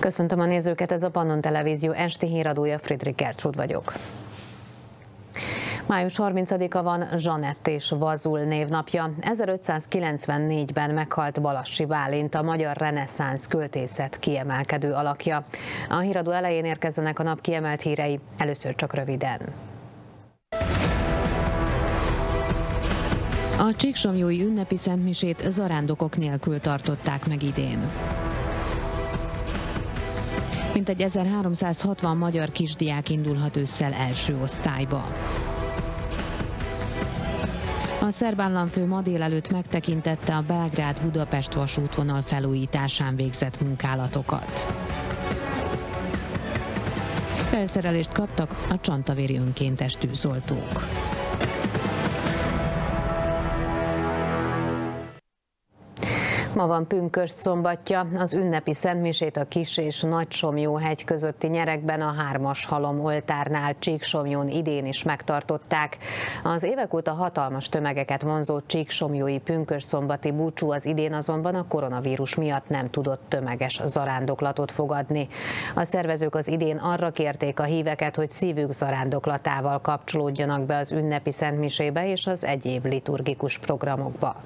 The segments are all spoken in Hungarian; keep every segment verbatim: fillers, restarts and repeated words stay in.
Köszöntöm a nézőket, ez a Pannon Televízió esti híradója, Friedrich Gertrud vagyok. május harmincadika van Zsanett és Vazul névnapja. ezerötszázkilencvennégyben meghalt Balassi Bálint, a magyar reneszánsz költészet kiemelkedő alakja. A híradó elején érkezzenek a nap kiemelt hírei, először csak röviden. A csíksomlyói ünnepi szentmisét zarándokok nélkül tartották meg idén. Mintegy ezerháromszázhatvan magyar kisdiák indulhat ősszel első osztályba. A szerb államfő ma délelőtt megtekintette a Belgrád-Budapest vasútvonal felújításán végzett munkálatokat. Felszerelést kaptak a csantavéri önkéntes tűzoltók. Ma van pünkösd szombatja, az ünnepi szentmisét a Kis- és Nagysomlyó-hegy közötti nyerekben a Hármas Halom oltárnál Csíksomlyón idén is megtartották. Az évek óta hatalmas tömegeket vonzó csíksomlyói pünkösdszombati búcsú az idén azonban a koronavírus miatt nem tudott tömeges zarándoklatot fogadni. A szervezők az idén arra kérték a híveket, hogy szívük zarándoklatával kapcsolódjanak be az ünnepi szentmisébe és az egyéb liturgikus programokba.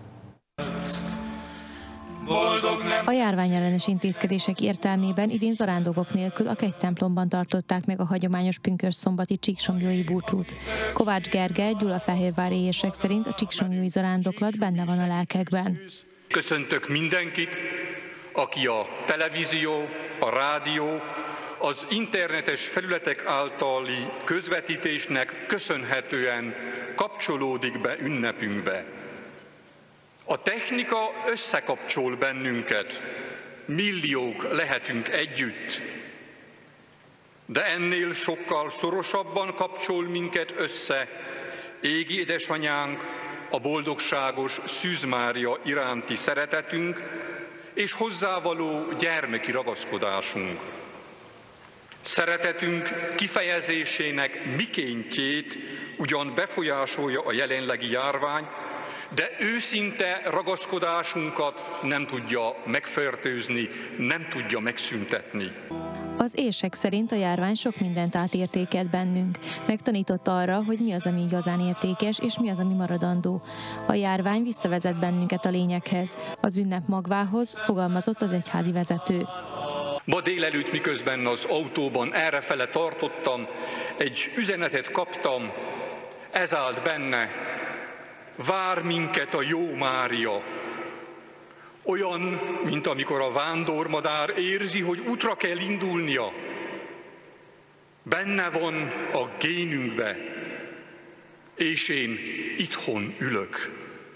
A járványellenes intézkedések értelmében idén zarándokok nélkül a kegytemplomban tartották meg a hagyományos pünkösdszombati csíksomlyói búcsút. Kovács Gergely, gyulafehérvári érsek szerint a csíksomlyói zarándoklat benne van a lelkekben. Köszöntök mindenkit, aki a televízió, a rádió, az internetes felületek általi közvetítésnek köszönhetően kapcsolódik be ünnepünkbe. A technika összekapcsol bennünket, milliók lehetünk együtt, de ennél sokkal szorosabban kapcsol minket össze égi édesanyánk, a boldogságos Szűz Mária iránti szeretetünk és hozzávaló gyermeki ragaszkodásunk. Szeretetünk kifejezésének mikéntjét ugyan befolyásolja a jelenlegi járvány, de őszinte ragaszkodásunkat nem tudja megfertőzni, nem tudja megszüntetni. Az érsek szerint a járvány sok mindent átértékelt bennünk. Megtanított arra, hogy mi az, ami igazán értékes, és mi az, ami maradandó. A járvány visszavezet bennünket a lényeghez, az ünnep magvához, fogalmazott az egyházi vezető. Ma délelőtt, miközben az autóban errefele tartottam, egy üzenetet kaptam, ez állt benne: vár minket a jó Mária. Olyan, mint amikor a vándormadár érzi, hogy útra kell indulnia. Benne van a génünkbe, és én itthon ülök.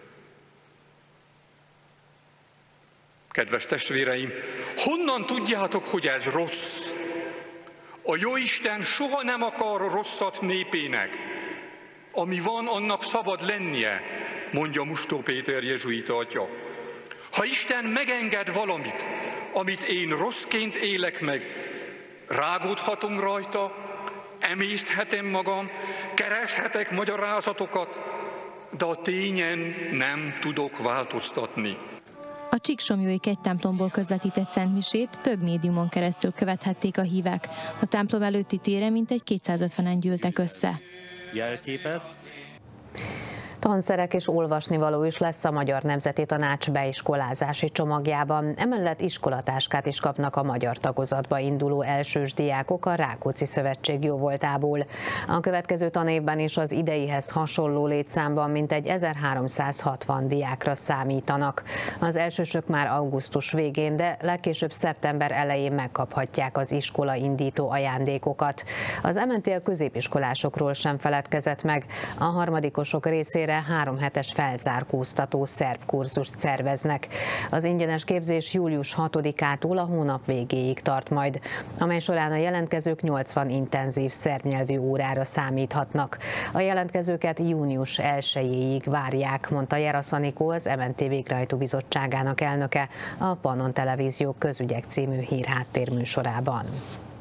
Kedves testvéreim, honnan tudjátok, hogy ez rossz? A Jóisten soha nem akar rosszat népének. Ami van, annak szabad lennie, mondja Mustó Péter jezsuita atya. Ha Isten megenged valamit, amit én rosszként élek meg, rágódhatom rajta, emészthetem magam, kereshetek magyarázatokat, de a tényen nem tudok változtatni. A csíksomlyói kegytemplomból közvetített szentmisét több médiumon keresztül követhették a hívek. A templom előtti téren mintegy kétszázötvenen gyűltek össze. Jelképet. Tanszerek és olvasnivaló is lesz a Magyar Nemzeti Tanács beiskolázási csomagjában. Emellett iskolatáskát is kapnak a magyar tagozatba induló elsős diákok a Rákóczi Szövetség jóvoltából. A következő tanévben is az ideihez hasonló létszámban mintegy ezerháromszázhatvan diákra számítanak. Az elsősök már augusztus végén, de legkésőbb szeptember elején megkaphatják az iskola indító ajándékokat. Az em en té a középiskolásokról sem feledkezett meg. A harmadikosok részére három hetes felzárkóztató szerb kurzust szerveznek. Az ingyenes képzés július hatodikától a hónap végéig tart majd, amely során a jelentkezők nyolcvan intenzív szerb nyelvű órára számíthatnak. A jelentkezőket június elsejéig várják, mondta Jerasz Anikó, az em en té végrehajtó bizottságának elnöke a Pannon Televízió közügyek című hírháttérműsorában.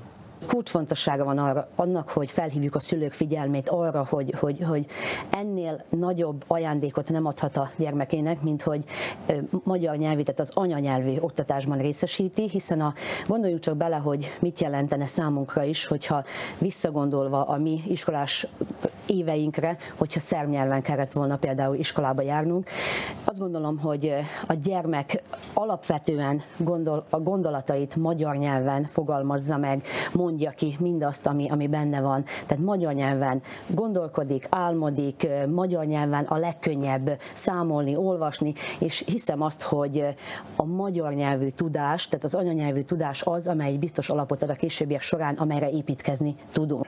Kulcsfontossága van arra, annak, hogy felhívjuk a szülők figyelmét arra, hogy, hogy, hogy ennél nagyobb ajándékot nem adhat a gyermekének, mint hogy magyar nyelvi, tehát az anyanyelvi oktatásban részesíti, hiszen a, gondoljunk csak bele, hogy mit jelentene számunkra is, hogyha visszagondolva a mi iskolás éveinkre, hogyha szerb nyelven kellett volna például iskolába járnunk. Azt gondolom, hogy a gyermek alapvetően gondol, a gondolatait magyar nyelven fogalmazza meg, mondja ki mindazt, ami, ami benne van. Tehát magyar nyelven gondolkodik, álmodik, magyar nyelven a legkönnyebb számolni, olvasni, és hiszem azt, hogy a magyar nyelvű tudás, tehát az anyanyelvű tudás az, amely biztos alapot ad a későbbiek során, amelyre építkezni tudunk.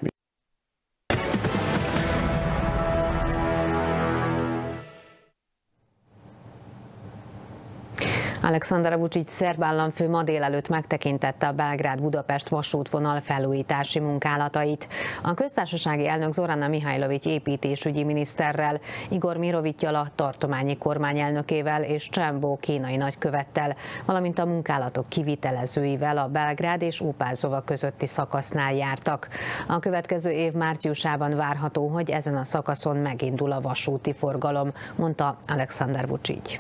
Aleksandar Vučić szerb államfő ma délelőtt megtekintette a Belgrád-Budapest vasútvonal felújítási munkálatait. A köztársasági elnök Zorana Mihajlović építésügyi miniszterrel, Igor Mirovityala tartományi kormányelnökével és Csembó kínai nagykövettel, valamint a munkálatok kivitelezőivel a Belgrád és Úpázova közötti szakasznál jártak. A következő év márciusában várható, hogy ezen a szakaszon megindul a vasúti forgalom, mondta Aleksandar Vučić.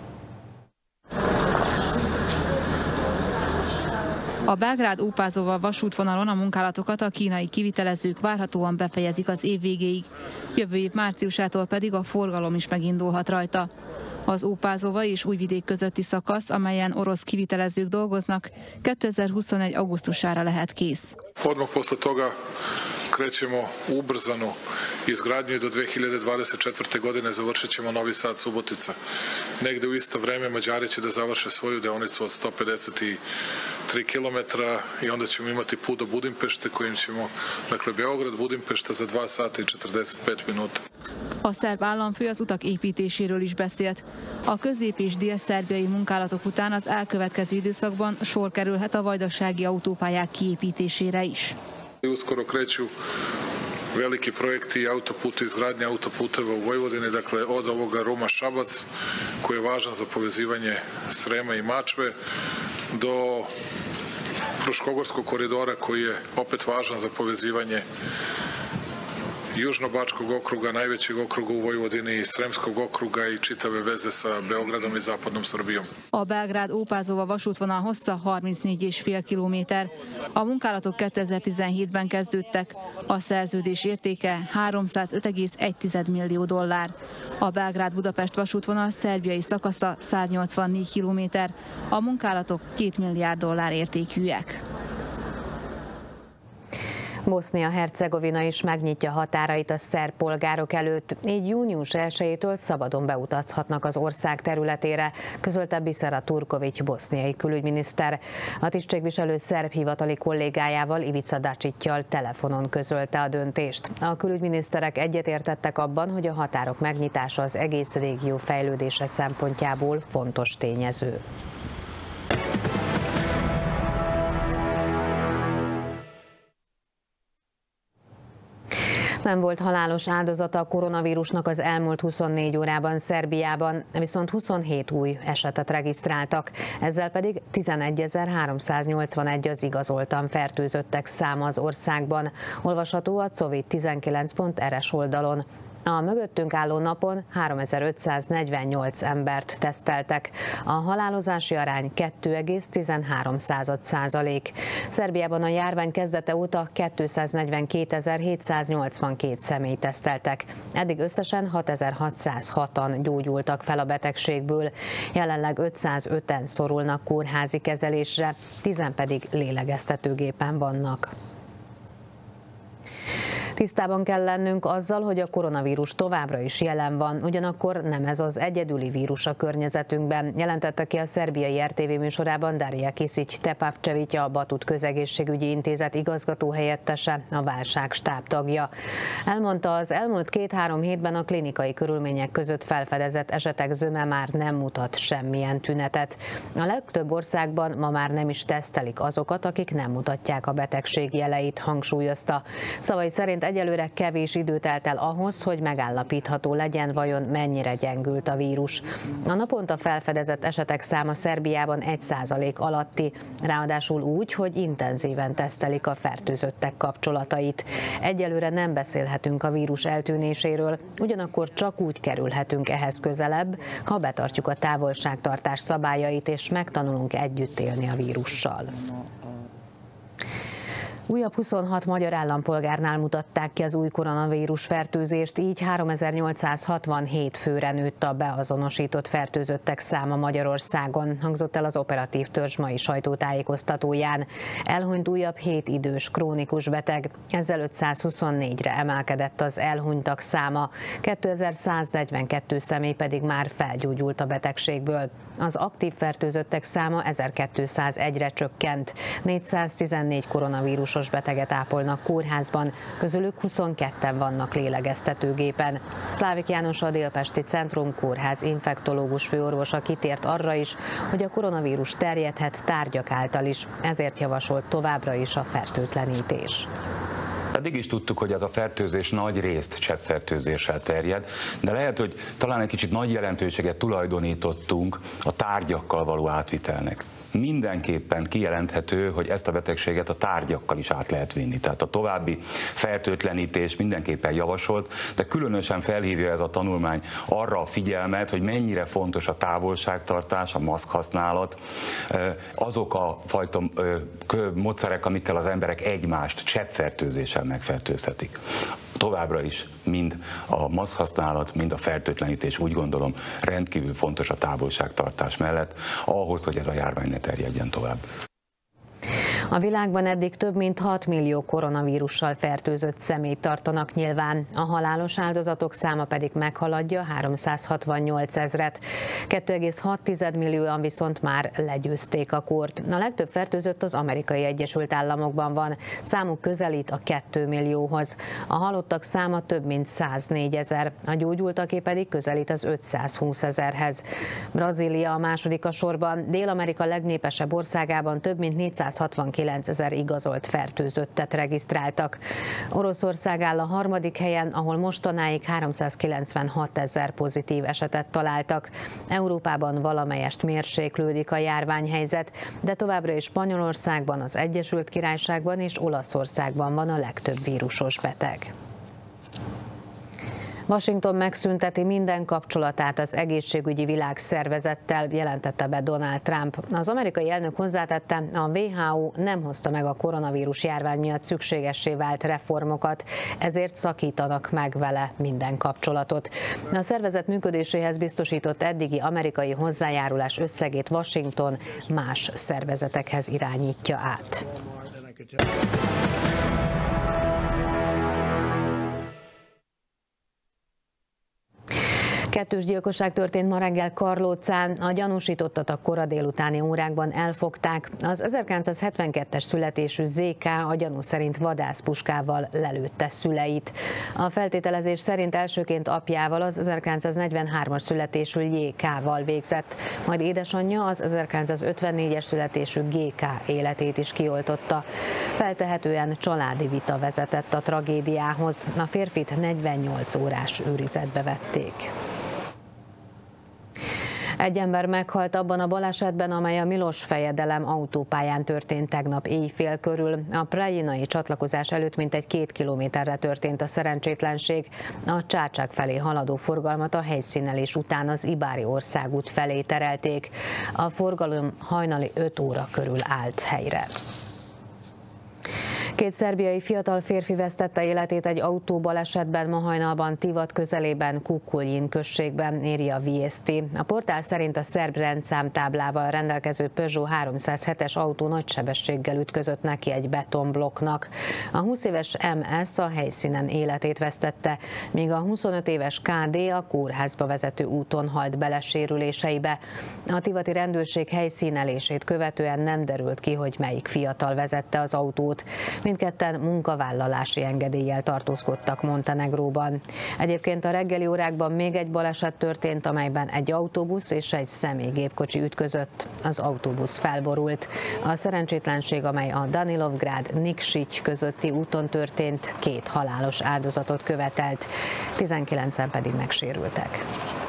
A Belgrád-Úpázova vasútvonalon a munkálatokat a kínai kivitelezők várhatóan befejezik az év végéig, jövő év márciusától pedig a forgalom is megindulhat rajta. Az Úpázova és Újvidék közötti szakasz, amelyen orosz kivitelezők dolgoznak, kétezer-huszonegy augusztusára lehet kész. Odmah posle toga krećemo ubrzano izgradnju i do dve hiljade dvadeset četvrte. godine završit ćemo Novi Sad-Subotica. Negde u isto vreme Mađari će da završe svoju deonicu od sto pedeset tri kilometra i onda ćemo imati put do Budimpešte kojim ćemo, dakle Beograd-Budimpešta za dva sata i četrdeset pet minuta. A szerb államfő az utak építéséről is beszélt. A közép- és dél-szerbiai munkálatok után az elkövetkező időszakban sor kerülhet a vajdasági autópályák kiépítésére is. Uskoro kreću veliki projekti i autoputa, izgradnja autoputeva u Vojvodini, dakle od ovoga Ruma-Šabac, koji je važan za povezivanje Srema i Mačve, do Fruškogorskog koridora koji je opet važan za povezivanje Južno-Bačkog okruga, najvećeg okruga u Vojvodini, Sremskog okruga i čitave veze sa Beogradom i zapadnom Srbijom. A Belgrád-Úpázova vasútvonal hossza harmincnégy egész öt kilométer. A munkálatok kétezer-tizenhétben kezdődtek. A szerződés értéke háromszázöt egész egy millió dollár. A Belgrád-Budapest vasútvonal szerbiai szakasza száznyolcvannégy kilométer. A munkálatok két milliárd dollár értékűek. Bosznia-Hercegovina is megnyitja határait a szerb polgárok előtt, így június elsejétől szabadon beutazhatnak az ország területére, közölte Bisera Turković boszniai külügyminiszter. A tisztségviselő szerb hivatali kollégájával, Ivica Dačićjal telefonon közölte a döntést. A külügyminiszterek egyetértettek abban, hogy a határok megnyitása az egész régió fejlődése szempontjából fontos tényező. Nem volt halálos áldozata a koronavírusnak az elmúlt huszonnégy órában Szerbiában, viszont huszonhét új esetet regisztráltak, ezzel pedig tizenegyezer-háromszáznyolcvanegy az igazoltan fertőzöttek száma az országban, olvasható a covid tizenkilenc pont er es oldalon. A mögöttünk álló napon háromezer-ötszáznegyvennyolc embert teszteltek. A halálozási arány kettő egész tizenhárom százalék. Szerbiában a járvány kezdete óta kétszáznegyvenkétezer-hétszáznyolcvankét személy teszteltek. Eddig összesen hatezer-hatszázhatan gyógyultak fel a betegségből. Jelenleg ötszázöten szorulnak kórházi kezelésre, tízen pedig lélegeztetőgépen vannak. Tisztában kell lennünk azzal, hogy a koronavírus továbbra is jelen van, ugyanakkor nem ez az egyedüli vírus a környezetünkben, jelentette ki a szerbiai er té vé műsorában Darija Kisić-Tepavčević, a Batut Közegészségügyi Intézet igazgatóhelyettese, a válságstáb tagja. Elmondta, az elmúlt két-három hétben a klinikai körülmények között felfedezett esetek zöme már nem mutat semmilyen tünetet. A legtöbb országban ma már nem is tesztelik azokat, akik nem mutatják a betegség jeleit, hangsúlyozta. Szavai szerint viszont egyelőre kevés idő telt el ahhoz, hogy megállapítható legyen, vajon mennyire gyengült a vírus. A naponta felfedezett esetek száma Szerbiában egy százalék alatti, ráadásul úgy, hogy intenzíven tesztelik a fertőzöttek kapcsolatait. Egyelőre nem beszélhetünk a vírus eltűnéséről, ugyanakkor csak úgy kerülhetünk ehhez közelebb, ha betartjuk a távolságtartás szabályait és megtanulunk együtt élni a vírussal. Újabb huszonhat magyar állampolgárnál mutatták ki az új koronavírus fertőzést, így háromezer-nyolcszázhatvanhét főre nőtt a beazonosított fertőzöttek száma Magyarországon, hangzott el az operatív törzs mai sajtótájékoztatóján. Elhunyt újabb hét idős krónikus beteg, ezzel ötszázhuszonnégyre emelkedett az elhunytak száma, kétezer-száznegyvenkettő személy pedig már felgyógyult a betegségből. Az aktív fertőzöttek száma ezerkétszázegyre csökkent, négyszáztizennégy koronavírusos beteget ápolnak kórházban, közülük huszonketten vannak lélegeztetőgépen. Szlávik János, a Délpesti Centrum Kórház infektológus főorvosa kitért arra is, hogy a koronavírus terjedhet tárgyak által is, ezért javasolt továbbra is a fertőtlenítés. Eddig is tudtuk, hogy ez a fertőzés nagy részt cseppfertőzéssel terjed, de lehet, hogy talán egy kicsit nagy jelentőséget tulajdonítottunk a tárgyakkal való átvitelnek. Mindenképpen kijelenthető, hogy ezt a betegséget a tárgyakkal is át lehet vinni. Tehát a további fertőtlenítés mindenképpen javasolt, de különösen felhívja ez a tanulmány arra a figyelmet, hogy mennyire fontos a távolságtartás, a maszkhasználat, azok a fajta módszerek, amikkel az emberek egymást cseppfertőzéssel megfertőzhetik. Továbbra is mind a maszkhasználat, mind a fertőtlenítés, úgy gondolom, rendkívül fontos a távolságtartás mellett, ahhoz, hogy ez a járvány ne terjedjen tovább. A világban eddig több mint hat millió koronavírussal fertőzött személyt tartanak nyilván, a halálos áldozatok száma pedig meghaladja háromszázhatvannyolc ezret. két egész hat millióan viszont már legyőzték a kort. A legtöbb fertőzött az Amerikai Egyesült Államokban van, számuk közelít a két millióhoz. A halottak száma több mint száznégy ezer, a gyógyultaké pedig közelít az ötszázhúsz ezerhez. Brazília a második a sorban, Dél-Amerika legnépesebb országában több mint négyszázhatvankilenc ezer igazolt fertőzöttet regisztráltak. Oroszország áll a harmadik helyen, ahol mostanáig háromszázkilencvenhat ezer pozitív esetet találtak. Európában valamelyest mérséklődik a járványhelyzet, de továbbra is Spanyolországban, az Egyesült Királyságban és Olaszországban van a legtöbb vírusos beteg. Washington megszünteti minden kapcsolatát az egészségügyi világszervezettel, jelentette be Donald Trump. Az amerikai elnök hozzátette, a dupla vé há ó nem hozta meg a koronavírus járvány miatt szükségessé vált reformokat, ezért szakítanak meg vele minden kapcsolatot. A szervezet működéséhez biztosított eddigi amerikai hozzájárulás összegét Washington más szervezetekhez irányítja át. Kettős gyilkosság történt ma reggel Karlócán, a gyanúsítottat a kora délutáni órákban elfogták. Az ezerkilencszázhetvenkettes születésű zé ká a gyanú szerint vadászpuskával lelőtte szüleit. A feltételezés szerint elsőként apjával, az ezerkilencszáznegyvenhármas születésű jé ká-val végzett, majd édesanyja az ezerkilencszázötvennégyes születésű gé ká életét is kioltotta. Feltehetően családi vita vezetett a tragédiához. A férfit negyvennyolc órás őrizetbe vették. Egy ember meghalt abban a balesetben, amely a Milos-fejedelem autópályán történt tegnap éjfél körül. A prejinai csatlakozás előtt mintegy két kilométerre történt a szerencsétlenség. A Csácsák felé haladó forgalmat a helyszínelés után az Ibári országút felé terelték. A forgalom hajnali öt óra körül állt helyre. Két szerbiai fiatal férfi vesztette életét egy autóbalesetben ma hajnalban Tivat közelében, Kukuljin községben, írja a vé es té. A portál szerint a szerb rendszámtáblával rendelkező Peugeot háromszázhetes autó nagy sebességgel ütközött neki egy betonblokknak. A húsz éves em es a helyszínen életét vesztette, míg a huszonöt éves ká dé a kórházba vezető úton halt bele sérüléseibe. A tivati rendőrség helyszínelését követően nem derült ki, hogy melyik fiatal vezette az autót. Mindketten munkavállalási engedéllyel tartózkodtak Montenegróban. Egyébként a reggeli órákban még egy baleset történt, amelyben egy autóbusz és egy személygépkocsi ütközött. Az autóbusz felborult. A szerencsétlenség, amely a Danilovgrád-Nikšić közötti úton történt, két halálos áldozatot követelt, tizenkilencen pedig megsérültek.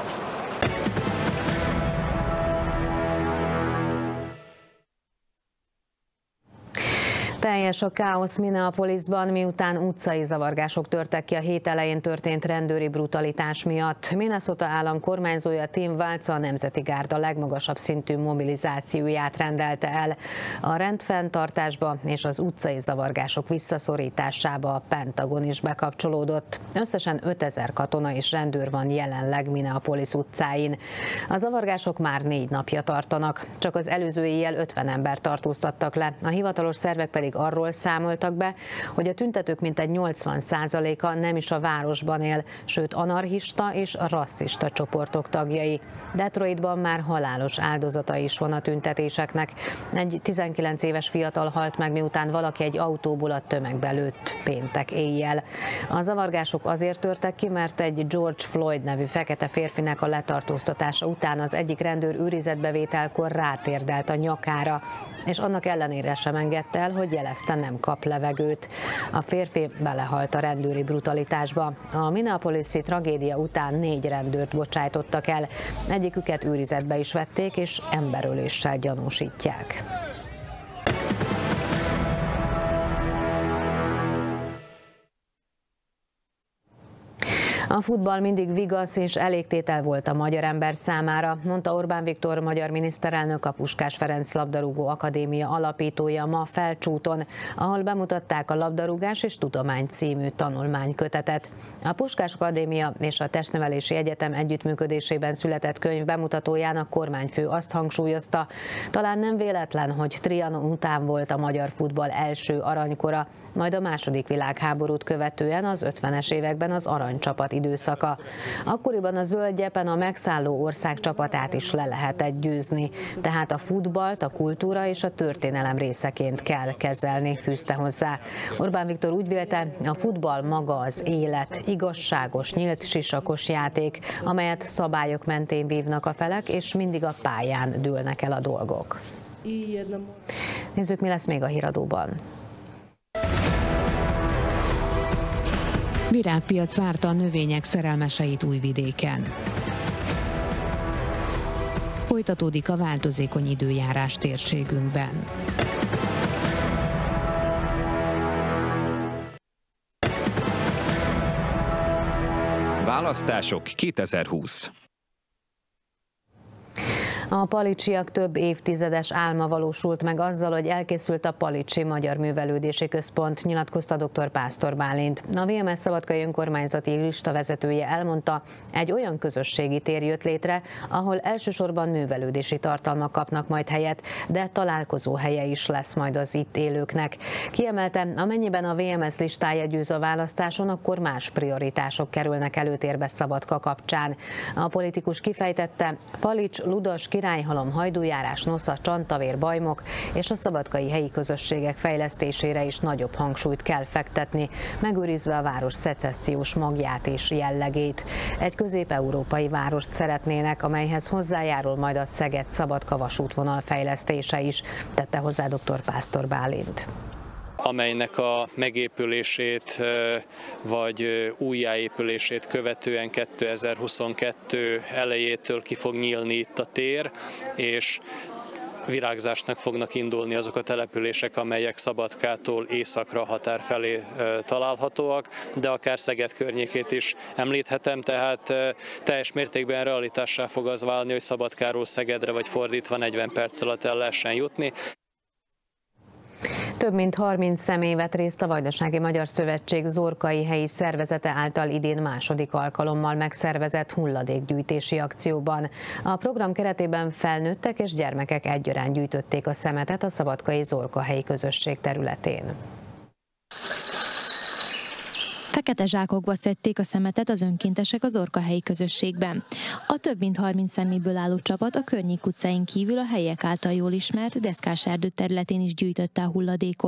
Teljes a káosz Minneapolisban, miután utcai zavargások törtek ki a hét elején történt rendőri brutalitás miatt. Minnesota állam kormányzója Tim Walz a Nemzeti Gárda legmagasabb szintű mobilizációját rendelte el. A rendfenntartásba és az utcai zavargások visszaszorításába a Pentagon is bekapcsolódott. Összesen ötezer katona és rendőr van jelenleg Minneapolis utcáin. A zavargások már négy napja tartanak. Csak az előző éjjel ötven embert tartóztattak le, a hivatalos szervek pedig arról számoltak be, hogy a tüntetők mintegy nyolcvan százaléka nem is a városban él, sőt anarchista és rasszista csoportok tagjai. Detroitban már halálos áldozata is van a tüntetéseknek. Egy tizenkilenc éves fiatal halt meg, miután valaki egy autóból a tömegbe lőtt péntek éjjel. A zavargások azért törtek ki, mert egy George Floyd nevű fekete férfinek a letartóztatása után az egyik rendőr őrizetbevételkor rátérdelt a nyakára, és annak ellenére sem engedte el, hogy jelezte, nem kap levegőt. A férfi belehalt a rendőri brutalitásba. A minneapolisi tragédia után négy rendőrt bocsájtottak el. Egyiküket őrizetbe is vették, és emberöléssel gyanúsítják. A futball mindig vigasz és elégtétel volt a magyar ember számára, mondta Orbán Viktor magyar miniszterelnök, a Puskás Ferenc Labdarúgó Akadémia alapítója ma Felcsúton, ahol bemutatták a Labdarúgás és Tudomány című tanulmánykötetet. A Puskás Akadémia és a Testnevelési Egyetem együttműködésében született könyv bemutatóján a kormányfő azt hangsúlyozta, talán nem véletlen, hogy Trianon után volt a magyar futball első aranykora, majd a második világháborút követően az ötvenes években az aranycsapat időszaka. Akkoriban a zöld gyepen a megszálló ország csapatát is le lehetett győzni, tehát a futballt a kultúra és a történelem részeként kell kezelni, fűzte hozzá. Orbán Viktor úgy vélte, a futball maga az élet, igazságos, nyílt sisakos játék, amelyet szabályok mentén vívnak a felek, és mindig a pályán dőlnek el a dolgok. Nézzük, mi lesz még a híradóban. Virágpiac várta a növények szerelmeseit Újvidéken. Folytatódik a változékony időjárás térségünkben. Választások kétezer-húsz. A palicsiak több évtizedes álma valósult meg azzal, hogy elkészült a Palicsi Magyar Művelődési Központ, nyilatkozta dr. Pásztor Bálint. A vé em es Szabadkai Önkormányzati listavezetője elmondta, egy olyan közösségi tér jött létre, ahol elsősorban művelődési tartalmak kapnak majd helyet, de találkozó helye is lesz majd az itt élőknek. Kiemelte, amennyiben a vé em es listája győz a választáson, akkor más prioritások kerülnek előtérbe Szabadka kapcsán. A politikus kifejtette, Palics, Ludas, Királyhalom, Hajdújárás, Nosza, Csantavér, Bajmok és a szabadkai helyi közösségek fejlesztésére is nagyobb hangsúlyt kell fektetni, megőrizve a város szecessziós magját és jellegét. Egy közép-európai várost szeretnének, amelyhez hozzájárul majd a Szeged-Szabadka vasútvonal fejlesztése is, tette hozzá dr. Pásztor Bálint. Amelynek a megépülését vagy újjáépülését követően kétezer-huszonkettő elejétől ki fog nyílni itt a tér, és virágzásnak fognak indulni azok a települések, amelyek Szabadkától északra határ felé találhatóak, de akár Szeged környékét is említhetem, tehát teljes mértékben realitássá fog az válni, hogy Szabadkáról Szegedre vagy fordítva negyven perc alatt el lehessen jutni. Több mint harminc személy vett részt a Vajdasági Magyar Szövetség Zorkai helyi szervezete által idén második alkalommal megszervezett hulladékgyűjtési akcióban. A program keretében felnőttek és gyermekek egyaránt gyűjtötték a szemetet a szabadkai Zorka helyi közösség területén. Fekete zsákokba szedték a szemetet az önkéntesek az Zorka helyi közösségben. A több mint harminc személyből álló csapat a környék utcáin kívül a helyiek által jól ismert Deszkás erdő területén is gyűjtötte a hulladékot.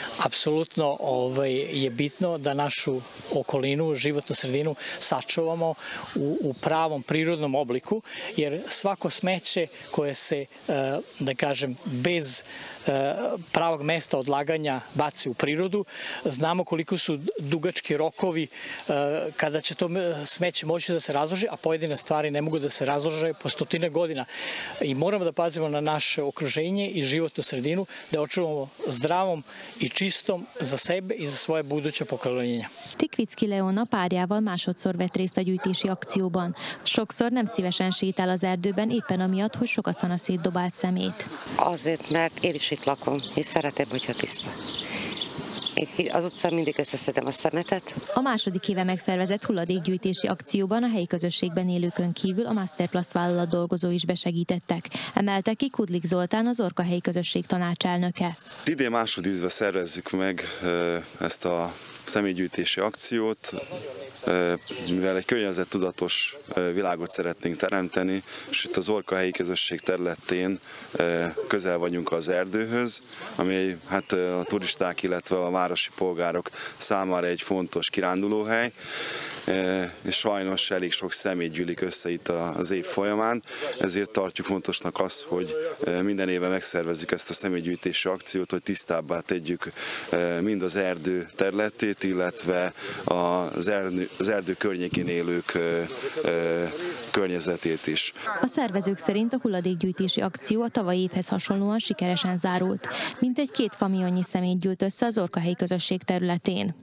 Apsolutno ovaj, je bitno da našu okolinu, životnu sredinu sačuvamo u, u pravom prirodnom obliku, jer svako smeće koje se, da kažem, bez pravog mesta odlaganja baci u prirodu, znamo koliko su dugački rokovi kada će to smeće moći da se razloži, a pojedine stvari ne mogu da se razlože po stotine godina. I moramo da pazimo na naše okruženje i životnu sredinu, da očuvamo zdravom i csistom za sebe és za svoje buduće pokolenia. Tikvicki Leona párjával másodszor vett részt a gyűjtési akcióban. Sokszor nem szívesen sétál az erdőben, éppen amiatt, hogy sok a szana szétdobált szemét. Azért, mert én is itt lakom, és szeretem, hogyha tiszta. Az utcán mindig összeszedem a szemetet. A második éve megszervezett hulladékgyűjtési akcióban a helyi közösségben élőkön kívül a Masterplast vállalat dolgozói is besegítettek. Emelte ki Kudlik Zoltán, az Orka helyi közösség tanácselnöke. Idén másodízve szervezzük meg ezt a személygyűjtési akciót, mivel egy környezettudatos világot szeretnénk teremteni, és itt az Orka helyi közösség területén közel vagyunk az erdőhöz, ami hát a turisták, illetve a városi polgárok számára egy fontos kirándulóhely, és sajnos elég sok személy gyűlik össze itt az év folyamán, ezért tartjuk fontosnak azt, hogy minden éve megszervezzük ezt a személygyűjtési akciót, hogy tisztábbá tegyük mind az erdő területét, illetve az erdő, az erdő környékén élők környezetét is. A szervezők szerint a hulladékgyűjtési akció a tavalyi évhez hasonlóan sikeresen zárult. Mintegy két kamionnyi személy gyűlt össze az Orka helyi közösség területén.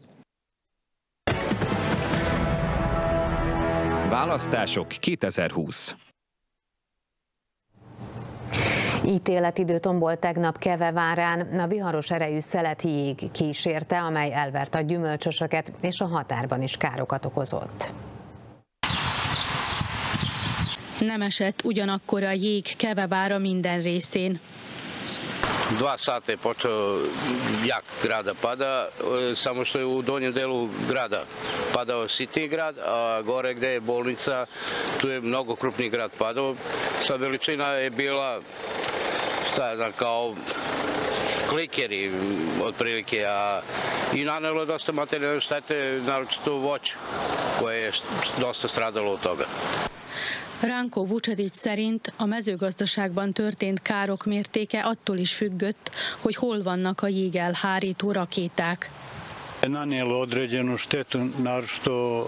Választások kétezer-húsz. Ítéletidő tombol tegnap Kevevárán, a viharos erejű szeleti jég kísérte, amely elvert a gyümölcsösöket és a határban is károkat okozott. Nem esett ugyanakkor a jég Kevevára minden részén. Dva sata je počeo jak grada pada, samo što je u donjem delu grada padao sitniji grad, a gore gde je bolnica, tu je mnogo krupniji grad padao. Sad veličina je bila, šta je znam, kao klikeri otprilike, a i nanelo je dosta materijalne štete, naročito voću, koje je dosta stradalo od toga. Ranko Vučetić szerint a mezőgazdaságban történt károk mértéke attól is függött, hogy hol vannak a jégelhárító rakéták. Nanijelo određenu štetu, naročito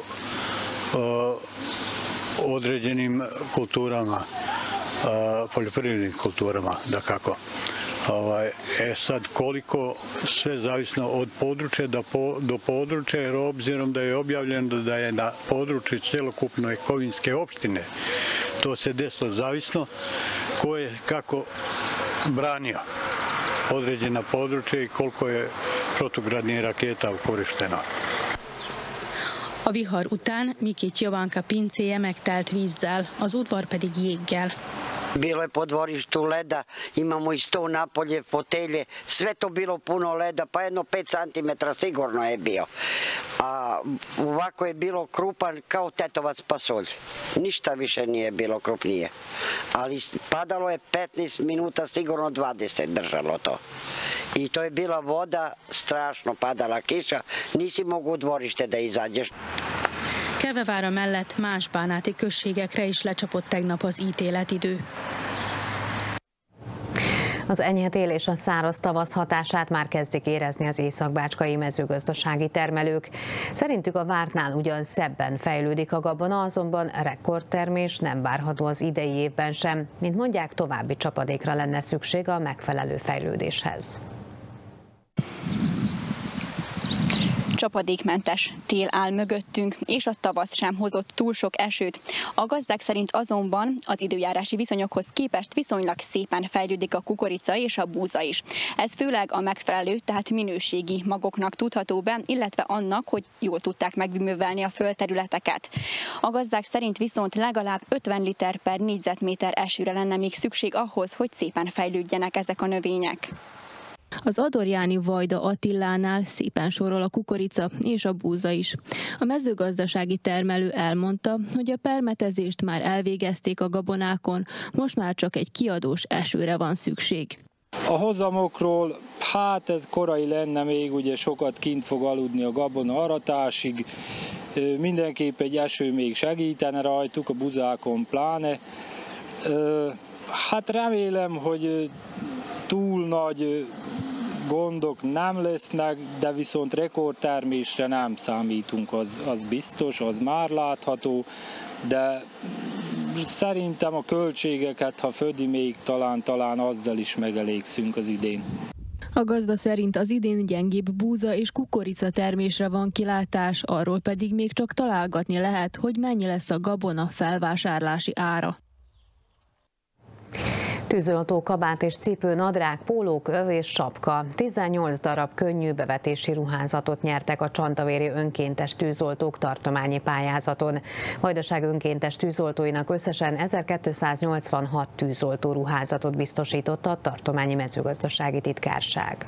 određenim kulturama, poljoprivrednim kulturama, dakako. E sad, koliko sve zavisno od područja do područja, jer obzirom da je objavljeno da je na području cjelokupne Kovinske opštine to se desilo zavisno ko je kako branio određena područja i koliko je protugradnih raketa korišteno. A vihar után Mikić Jovanka pincéje megtelt vízzel, az udvar pedig jéggel. Bilo je po dvorištu leda, imamo i sto napolje, fotelje, sve to bilo puno leda, pa jedno pet centimetara sigurno je bio. A ovako je bilo krupan kao tetovac pasulj. Ništa više nije bilo krupnije. Ali padalo je petnaest minuta, sigurno dvadeset držalo to. I to je bila voda, strašno padala kiša, nisi mogu u dvorište da izađeš. Kevevára mellett más bánáti községekre is lecsapott tegnap az ítéletidő. Az enyhe tél és a száraz tavasz hatását már kezdik érezni az északbácskai mezőgazdasági termelők. Szerintük a vártnál ugyan szebben fejlődik a gabona, azonban rekordtermés nem várható az idei évben sem. Mint mondják, további csapadékra lenne szükség a megfelelő fejlődéshez. Csapadékmentes tél áll mögöttünk, és a tavasz sem hozott túl sok esőt. A gazdák szerint azonban az időjárási viszonyokhoz képest viszonylag szépen fejlődik a kukorica és a búza is. Ez főleg a megfelelő, tehát minőségi magoknak tudható be, illetve annak, hogy jól tudták megművelni a földterületeket. A gazdák szerint viszont legalább ötven liter per négyzetméter esőre lenne még szükség ahhoz, hogy szépen fejlődjenek ezek a növények. Az adorjáni Vajda Attilánál szépen sorol a kukorica és a búza is. A mezőgazdasági termelő elmondta, hogy a permetezést már elvégezték a gabonákon, most már csak egy kiadós esőre van szükség. A hozamokról, hát ez korai lenne még, ugye sokat kint fog aludni a gabona aratásig, mindenképp egy eső még segítene rajtuk, a buzákon pláne. Hát remélem, hogy túl nagy gondok nem lesznek, de viszont rekordtermésre nem számítunk, az, az biztos, az már látható, de szerintem a költségeket, ha födi még, talán, talán azzal is megelégszünk az idén. A gazda szerint az idén gyengébb búza és kukorica termésre van kilátás, arról pedig még csak találgatni lehet, hogy mennyi lesz a gabona felvásárlási ára. Tűzoltó, kabát és cipő, nadrág, pólók, öv és sapka. tizennyolc darab könnyű bevetési ruházatot nyertek a csantavéri önkéntes tűzoltók tartományi pályázaton. Vajdaság önkéntes tűzoltóinak összesen ezerkétszáznyolcvanhat tűzoltó ruházatot biztosította a tartományi mezőgazdasági titkárság.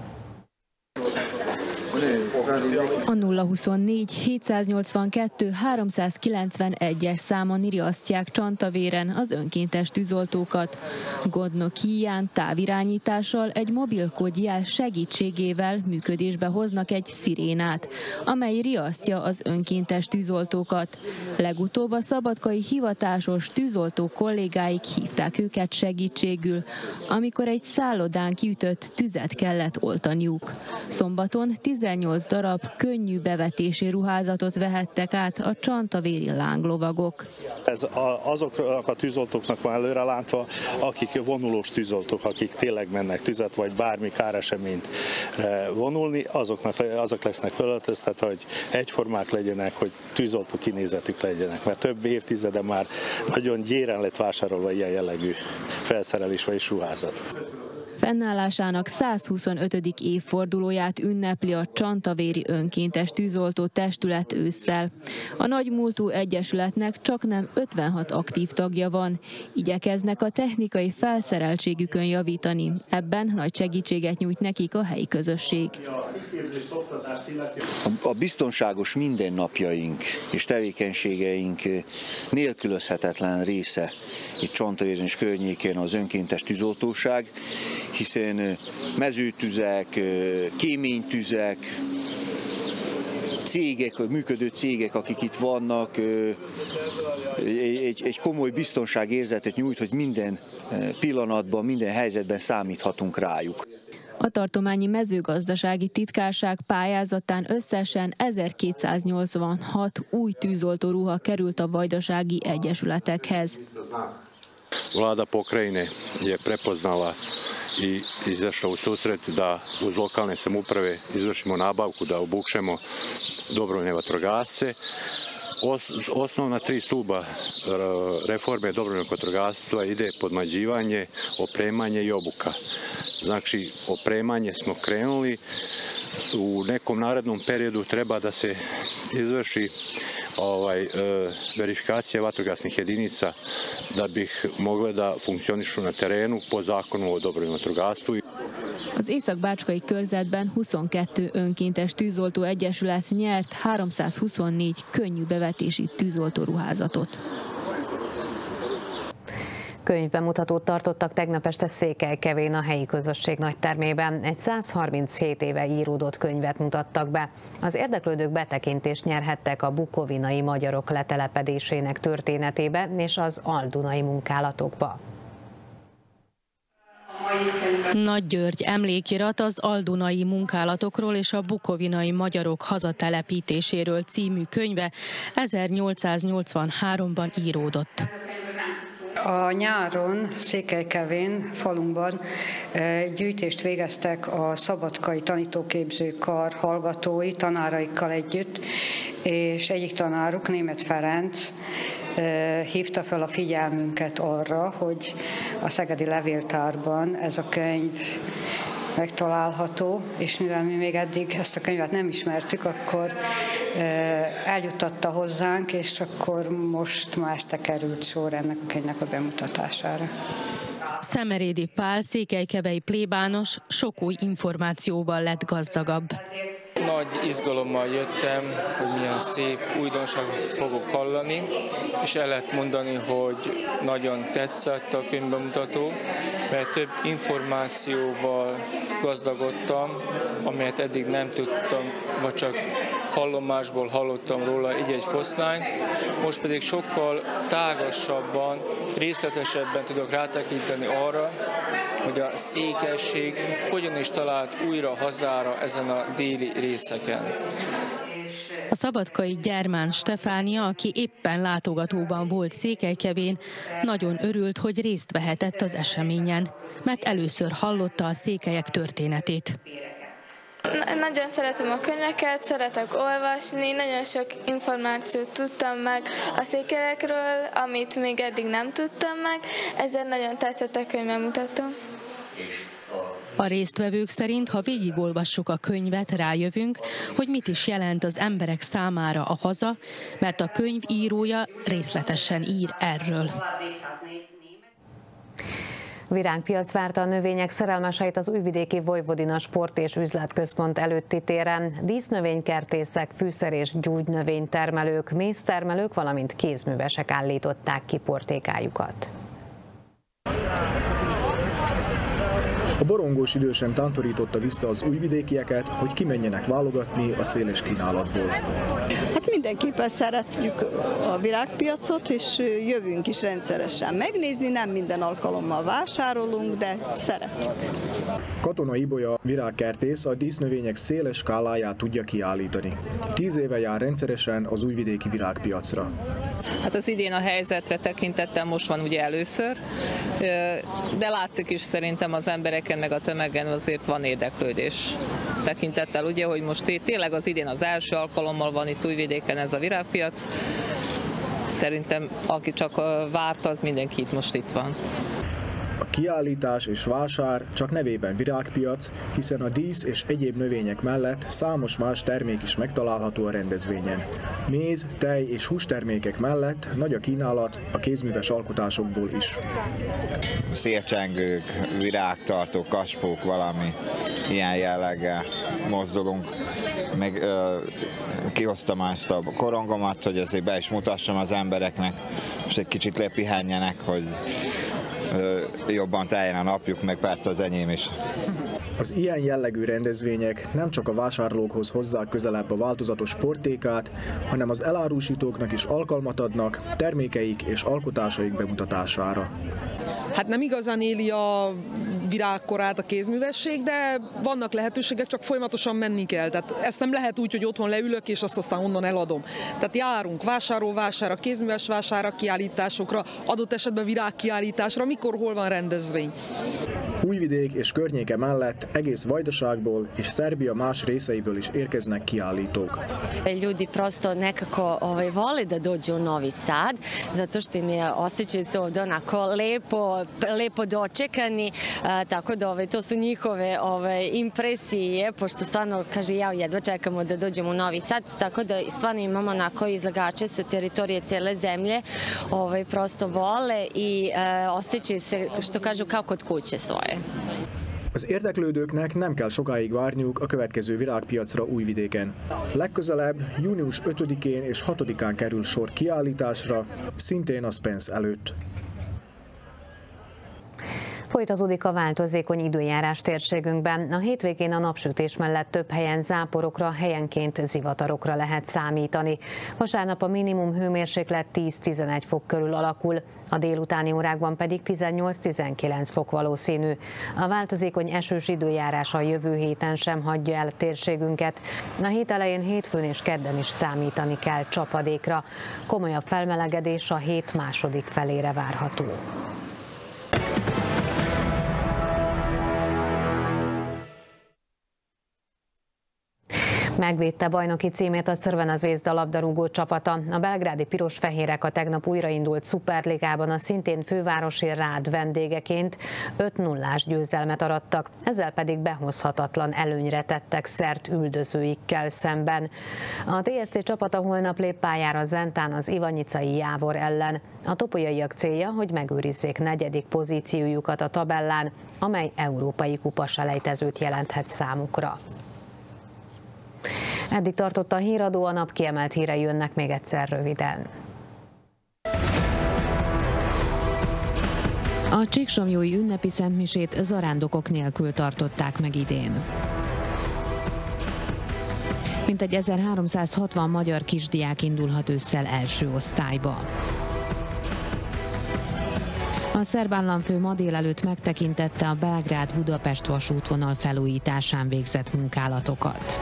A nulla huszonnégy hétszáznyolcvankettő háromszázkilencvenegyes számon riasztják Csantavéren az önkéntes tűzoltókat. Gondnok híján távirányítással egy mobilkódjel segítségével működésbe hoznak egy szirénát, amely riasztja az önkéntes tűzoltókat. Legutóbb a szabadkai hivatásos tűzoltó kollégáik hívták őket segítségül, amikor egy szállodán kiütött tüzet kellett oltaniuk. Szombaton tizennyolc darab könnyű bevetési ruházatot vehettek át a csantavéri lánglovagok. Ez azoknak a tűzoltóknak van előrelátva, akik vonulós tűzoltók, akik tényleg mennek tüzet vagy bármi káreseményt vonulni, azoknak, azok lesznek felöltöztetve, hogy egyformák legyenek, hogy tűzoltó kinézetük legyenek, mert több évtizede már nagyon gyéren lett vásárolva ilyen jellegű felszerelés vagy ruházat. Fennállásának százhuszonötödik évfordulóját ünnepli a Csantavéri Önkéntes Tűzoltó Testület ősszel. A nagymúltú egyesületnek csaknem ötvenhat aktív tagja van. Igyekeznek a technikai felszereltségükön javítani. Ebben nagy segítséget nyújt nekik a helyi közösség. A biztonságos mindennapjaink és tevékenységeink nélkülözhetetlen része itt Csantavéren és környékén az önkéntes tűzoltóság, hiszen mezőtüzek, kéménytüzek, cégek, működő cégek, akik itt vannak, egy, egy komoly biztonságérzetet nyújt, hogy minden pillanatban, minden helyzetben számíthatunk rájuk. A tartományi mezőgazdasági titkárság pályázatán összesen ezerkétszáznyolcvanhat új tűzoltóruha került a vajdasági egyesületekhez. Vlada pokrajine je prepoznala i izašla u susret da uz lokalne samouprave izvršimo nabavku, da obukšemo dobrovoljne vatrogasce. Osnovna tri stuba reforme dobrovoljnog vatrogastva ide podmlađivanje, opremanje i obuka. Znači, opremanje smo krenuli, u nekom narednom periodu treba da se izvrši ovaj, verifikacija vatrogasnih jedinica da bih mogle da funkcionišu na terenu po zakonu o dobrovoljnom vatrogastvu. Az Észak-Bácskai körzetben huszonkettő önkéntes tűzoltó egyesület nyert háromszázhuszonnégy könnyű bevetési tűzoltóruházatot. Könyvbemutatót tartottak tegnap este Székelykevén a helyi közösség nagytermében. Egy százharminchét éve íródott könyvet mutattak be. Az érdeklődők betekintést nyerhettek a bukovinai magyarok letelepedésének történetébe és az aldunai munkálatokba. Nagy György emlékirat az aldunai munkálatokról és a bukovinai magyarok hazatelepítéséről című könyve ezernyolcszáznyolcvanháromban íródott. A nyáron Székelykevén, falunkban gyűjtést végeztek a szabadkai tanítóképzőkar hallgatói, tanáraikkal együtt, és egyik tanáruk, Németh Ferenc, hívta fel a figyelmünket arra, hogy a Szegedi Levéltárban ez a könyv megtalálható, és mivel mi még eddig ezt a könyvet nem ismertük, akkor eljuttatta hozzánk, és akkor most ma este került sor ennek a könyvnek a bemutatására. Szemerédi Pál székelykevei plébános sok új információval lett gazdagabb. nagy izgalommal jöttem, hogy milyen szép újdonságot fogok hallani, és el lehet mondani, hogy nagyon tetszett a könyvbemutató, mert több információval gazdagodtam, amelyet eddig nem tudtam, vagy csak hallomásból hallottam róla egy-egy foszlányt, most pedig sokkal tágasabban, részletesebben tudok rátekinteni arra, hogy a székesség hogyan is talált újra hazára ezen a déli részeken. A szabadkai Gyermán Stefánia, aki éppen látogatóban volt Székelykevén, nagyon örült, hogy részt vehetett az eseményen, mert először hallotta a székelyek történetét. Nagyon szeretem a könyveket, szeretek olvasni, nagyon sok információt tudtam meg a székelyekről, amit még eddig nem tudtam meg, ezért nagyon tetszett a könyvbemutató. A résztvevők szerint, ha végigolvassuk a könyvet, rájövünk, hogy mit is jelent az emberek számára a haza, mert a könyv írója részletesen ír erről. Virágpiac várta a növények szerelmeseit az újvidéki Vojvodina Sport- és Üzletközpont előtti téren. Dísznövénykertészek, fűszer- és gyógynövénytermelők, méztermelők, valamint kézművesek állították ki portékájukat. A borongós idő sem tántorította vissza az újvidékieket, hogy kimenjenek válogatni a széles kínálatból. Hát mindenképpen szeretjük a virágpiacot, és jövünk is rendszeresen megnézni, nem minden alkalommal vásárolunk, de szeretjük. Katona Ibolya virágkertész a dísznövények széles skáláját tudja kiállítani. Tíz éve jár rendszeresen az újvidéki virágpiacra. Hát az idén a helyzetre tekintettel most van ugye először, de látszik is szerintem az embereken meg a tömegen azért van érdeklődés tekintettel, ugye, hogy most tényleg az idén az első alkalommal van itt Újvidéken ez a virágpiac. Szerintem aki csak várta, az mindenki itt most itt van. A kiállítás és vásár csak nevében virágpiac, hiszen a dísz és egyéb növények mellett számos más termék is megtalálható a rendezvényen. Méz, tej és hústermékek mellett nagy a kínálat a kézműves alkotásokból is. Szélcsengők, virágtartók, kaspók, valami ilyen jelleggel mozdulunk. Meg ö, kihoztam ezt a korongomat, hogy ezért be is mutassam az embereknek, és egy kicsit lepihenjenek, hogy jobban teljen a napjuk, meg persze az enyém is. Az ilyen jellegű rendezvények nem csak a vásárlókhoz hozzák közelebb a változatos portékát, hanem az elárusítóknak is alkalmat adnak termékeik és alkotásaik bemutatására. Hát nem igazán éli a virágkorát a kézművesség, de vannak lehetőségek, csak folyamatosan menni kell. Tehát ezt nem lehet úgy, hogy otthon leülök, és azt aztán onnan eladom. Tehát járunk vásárolvására, kézműves vására, kiállításokra, adott esetben virágkiállításra, mikor, hol van rendezvény. Újvidék és környéke mellett egész Vajdaságból és Szerbia más részeiből is érkeznek kiállítók. Ljudi prosto nekako ovaj, vole da dođu u Novi Sad, zato što im je osjećaju se ovdje onako lepo, lepo dočekani, a, tako da ovaj, to su njihove ovaj, impresije, pošto stvarno, kaže, ja jedva čekamo da dođemo u Novi Sad, tako da stvarno imamo onako izlagače sa teritorije cijele zemlje, ovaj, prosto vole i e, osjećaju se, što kažu, kao kod kuće svoje. Az érdeklődőknek nem kell sokáig várniuk a következő virágpiacra Újvidéken. Legközelebb június ötödikén és hatodikán kerül sor kiállításra, szintén a Spence előtt. Folytatódik a változékony időjárás térségünkben. A hétvégén a napsütés mellett több helyen záporokra, helyenként zivatarokra lehet számítani. Vasárnap a minimum hőmérséklet tíz-tizenegy fok körül alakul, a délutáni órákban pedig tizennyolc-tizenkilenc fok valószínű. A változékony esős időjárás a jövő héten sem hagyja el térségünket. A hét elején hétfőn és kedden is számítani kell csapadékra. Komolyabb felmelegedés a hét második felére várható. Megvédte bajnoki címét a Crvena Zvezda labdarúgó csapata. A belgrádi piros-fehérek a tegnap újraindult szuperligában a szintén fővárosi Rád vendégeként öt nullás győzelmet arattak, ezzel pedig behozhatatlan előnyre tettek szert üldözőikkel szemben. A té er cé csapata holnap lép pályára Zentán az ivanyicai Jávor ellen. A topolyaiak célja, hogy megőrizzék negyedik pozíciójukat a tabellán, amely európai kupaselejtezőt jelenthet számukra. Eddig tartott a híradó, a nap kiemelt hírei jönnek még egyszer röviden. A csíksomlyói ünnepi szentmisét zarándokok nélkül tartották meg idén. Mintegy ezerháromszázhatvan magyar kisdiák indulhat ősszel első osztályba. A szerb államfő ma délelőtt megtekintette a Belgrád-Budapest vasútvonal felújításán végzett munkálatokat.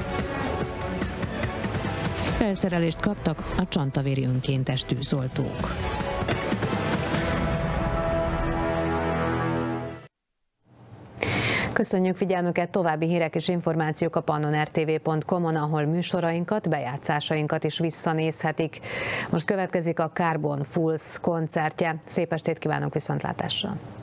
Felszerelést kaptak a csantavéri önkéntes tűzoltók. Köszönjük figyelmüket, további hírek és információk a pannon r t v pont com-on, ahol műsorainkat, bejátszásainkat is visszanézhetik. Most következik a Carbon Fools koncertje. Szép estét kívánok, viszontlátásra!